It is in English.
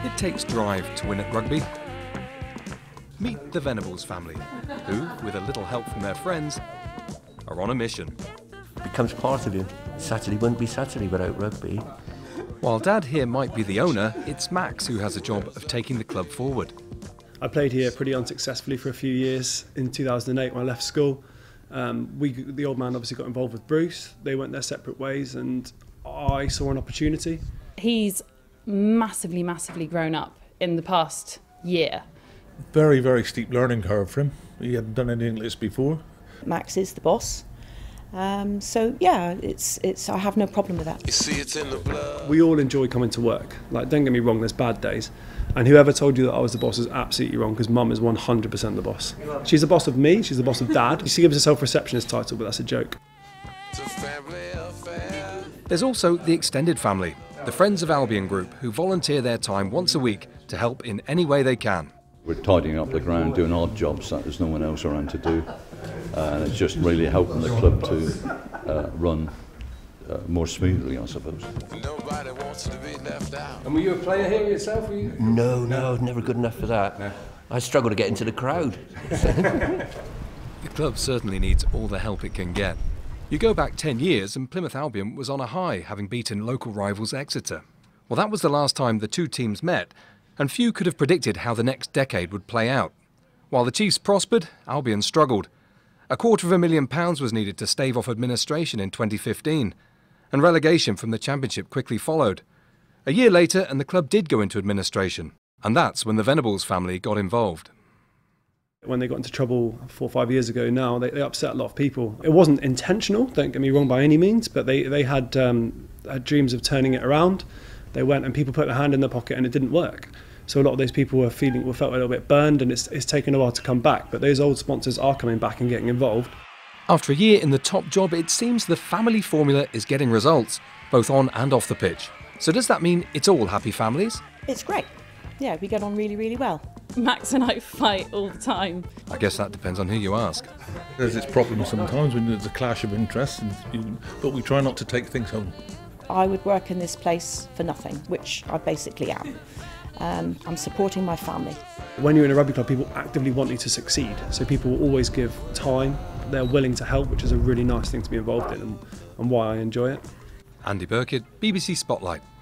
It takes drive to win at rugby. Meet the Venables family, who, with a little help from their friends, are on a mission. It becomes part of you. Saturday wouldn't be Saturday without rugby. While Dad here might be the owner, it's Max who has a job of taking the club forward. I played here pretty unsuccessfully for a few years. In 2008 when I left school, the old man obviously got involved with Bruce. They went their separate ways and I saw an opportunity. He's massively grown up in the past year. Very, very steep learning curve for him. He hadn't done anything like this before. Max is the boss. So yeah, I have no problem with that. You see, it's in the blood. We all enjoy coming to work. Like, don't get me wrong, there's bad days. And whoever told you that I was the boss is absolutely wrong, because Mum is 100% the boss. She's the boss of me, she's the boss of Dad. She gives herself receptionist title, but that's a joke. It's a family affair. There's also the extended family, the Friends of Albion group, who volunteer their time once a week to help in any way they can. We're tidying up the ground, doing odd jobs that there's no one else around to do. And it's just really helping the club to run more smoothly, I suppose. Nobody wants to be left out. And were you a player here yourself? Were you? No, never good enough for that. No. I struggle to get into the crowd. The club certainly needs all the help it can get. You go back 10 years and Plymouth Albion was on a high, having beaten local rivals Exeter. Well, that was the last time the two teams met, and few could have predicted how the next decade would play out. While the Chiefs prospered, Albion struggled. £250,000 was needed to stave off administration in 2015, and relegation from the Championship quickly followed. A year later, and the club did go into administration, and that's when the Venables family got involved. When they got into trouble 4 or 5 years ago now, they upset a lot of people. It wasn't intentional, don't get me wrong by any means, but they had dreams of turning it around. They went and people put their hand in their pocket and it didn't work. So a lot of those people felt a little bit burned, and it's taken a while to come back. But those old sponsors are coming back and getting involved. After a year in the top job, it seems the family formula is getting results, both on and off the pitch. So does that mean it's all happy families? It's great. Yeah, we get on really well. Max and I fight all the time. I guess that depends on who you ask. There's its problems sometimes when there's a clash of interests, but we try not to take things home. I would work in this place for nothing, which I basically am. I'm supporting my family. When you're in a rugby club, people actively want you to succeed. So people will always give time. They're willing to help, which is a really nice thing to be involved in, and why I enjoy it. Andy Burkitt, BBC Spotlight.